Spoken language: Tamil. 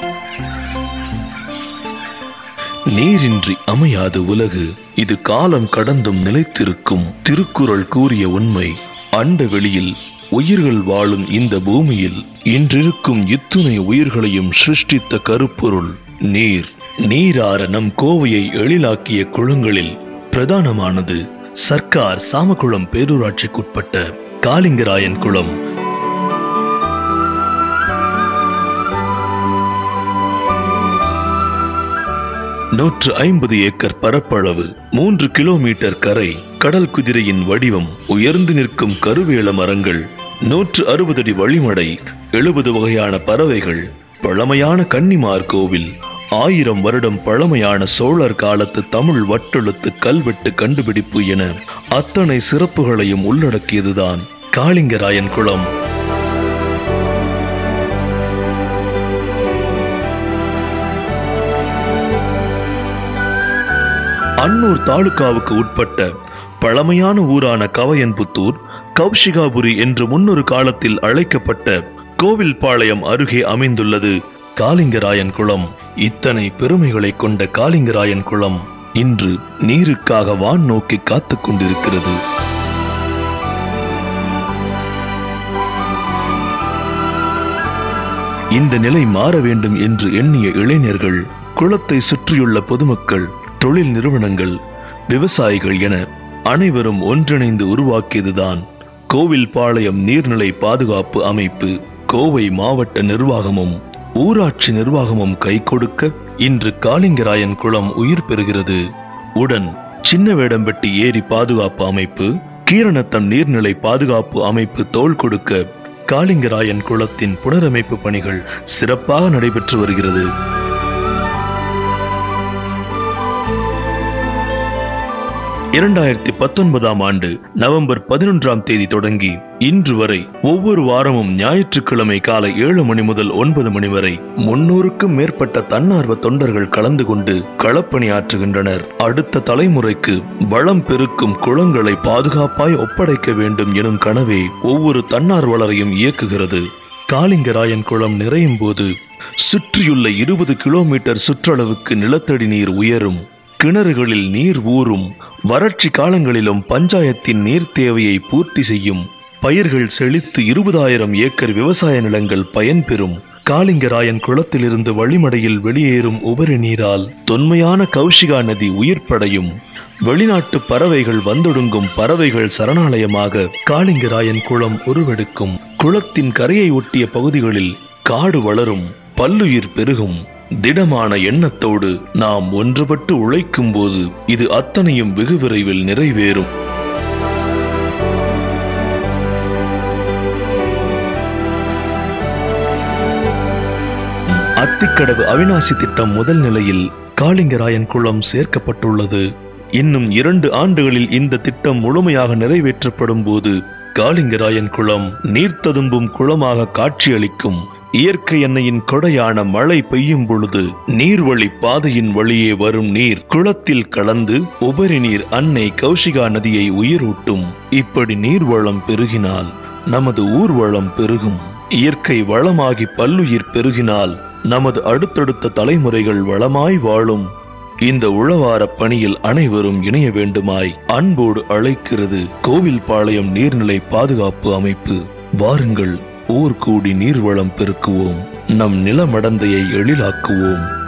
நீரின்றி அமையாது உலகு, இது காலம் கடந்தும் நிலைத்திருக்கும் திருக்குறள் கூறிய உண்மை. அண்ட வெளியில் உயிர்கள் வாழும் இந்த பூமியில் இன்றிருக்கும் இத்துணை உயிர்களையும் சிருஷ்டித்த கருப்பொருள் நீர். நீரார நம் கோவையை எழிலாக்கிய குளங்களில் பிரதானமானது சர்க்கார் சாமக்குளம் பேரூராட்சிக்குட்பட்ட காளிங்கராயன் குளம். நூற்று 50 ஏக்கர் பரப்பளவு, 3 கிலோமீட்டர் கரை, கடல் குதிரையின் வடிவம், உயர்ந்து நிற்கும் கருவேல மரங்கள், 160 அடி வழிமடை, 70 வகையான பறவைகள், பழமையான கன்னிமார் கோவில், 1000 வருடம் பழமையான சோழர் காலத்து தமிழ் வட்டெழுத்து கல்வெட்டு கண்டுபிடிப்பு என அத்தனை சிறப்புகளையும் உள்ளடக்கியதுதான் காளிங்கராயன் குளம். அன்னூர் தாலுகாவுக்கு உட்பட்ட பழமையான ஊரான கவையன்புத்தூர், கௌஷிகாபுரி என்று முன்னொரு காலத்தில் அழைக்கப்பட்ட கோவில்பாளையம் அருகே அமைந்துள்ளது காளிங்கராயன் குளம். இத்தனை பெருமைகளை கொண்ட காளிங்கராயன் குளம் இன்று நீருக்காக வான் நோக்கி காத்துக் கொண்டிருக்கிறது. இந்த நிலை மாற வேண்டும் என்று எண்ணிய இளைஞர்கள், குளத்தை சுற்றியுள்ள பொதுமக்கள், தொழில் நிறுவனங்கள், விவசாயிகள் என அனைவரும் ஒன்றிணைந்து உருவாக்கியதுதான் கோவில்பாளையம் நீர்நிலை பாதுகாப்பு அமைப்பு. கோவை மாவட்ட நிர்வாகமும் ஊராட்சி நிர்வாகமும் கை கொடுக்க இன்று காளிங்கராயன் குளம் உயிர் பெறுகிறது. உடன் சின்னவேடம்பட்டி ஏரி பாதுகாப்பு அமைப்பு, கீரணத்தம் நீர்நிலை பாதுகாப்பு அமைப்பு தோள் கொடுக்க காளிங்கராயன் குளத்தின் புனரமைப்பு பணிகள் சிறப்பாக நடைபெற்று வருகிறது. 2019 ஆண்டு நவம்பர் 11ஆம் தேதி தொடங்கி இன்று வரை ஒவ்வொரு வாரமும் ஞாயிற்றுக்கிழமை காலை 7 மணி முதல் 9 மணி வரை 300க்கும் மேற்பட்ட தன்னார்வ தொண்டர்கள் கலந்து கொண்டு களப்பணியாற்றுகின்றனர். அடுத்த தலைமுறைக்கு வளம் பெருக்கும் குளங்களை பாதுகாப்பாய் ஒப்படைக்க வேண்டும் எனும் கனவே ஒவ்வொரு தன்னார்வலரையும் இயக்குகிறது. காளிங்கராயன் குளம் நிறையும் போது சுற்றியுள்ள 20 கிலோமீட்டர் சுற்றளவுக்கு நிலத்தடி நீர் உயரும், கிணறுகளில் நீர் ஊறும், வறட்சி காலங்களிலும் பஞ்சாயத்தின் நீர் தேவையை பூர்த்தி செய்யும், பயிர்கள் செழித்து 20,000 ஏக்கர் விவசாய நிலங்கள் பயன்பெறும். காளிங்கராயன் குளத்திலிருந்து வழிமடையில் வெளியேறும் உபரி நீரால் தொன்மையான கௌஷிகா நதி உயிர்ப்படையும், வெளிநாட்டு பறவைகள் வந்தொடுங்கும் பறவைகள் சரணாலயமாக காளிங்கராயன் குளம் உருவெடுக்கும். குளத்தின் கரையை ஒட்டிய பகுதிகளில் காடு வளரும், பல்லுயிர் பெருகும். திடமான எண்ணத்தோடு நாம் ஒன்றுபட்டு உழைக்கும் போது இது அத்தனையும் வெகு விரைவில் நிறைவேறும். அத்திக்கடவு அவிநாசி திட்டம் முதல் நிலையில் காளிங்கராயன் குளம் சேர்க்கப்பட்டுள்ளது. இன்னும் 2 ஆண்டுகளில் இந்த திட்டம் முழுமையாக நிறைவேற்றப்படும் போது காளிங்கராயன் குளம் நீர்த்ததும்பும் குளமாக காட்சியளிக்கும். இயற்கை எண்ணெயின் கொடையான மழை பெய்யும் பொழுது நீர்வழி பாதையின் வழியே வரும் நீர் குளத்தில் கலந்து உபரி நீர் அன்னை கௌஷிகா நதியை உயிரூட்டும். இப்படி நீர்வளம் பெருகினால் நமது ஊர்வளம் பெருகும். இயற்கை வளமாகி பல்லுயிர் பெருகினால் நமது அடுத்தடுத்த தலைமுறைகள் வளமாய் வாழும். இந்த உழவார பணியில் அனைவரும் இணைய வேண்டுமாய் அன்போடு அழைக்கிறது கோவில்பாளையம் நீர்நிலை பாதுகாப்பு அமைப்பு. வாருங்கள், ஊர் கூடி நீர்வளம் பெருக்குவோம், நம் நிலமடந்தையை எழிலாக்குவோம்.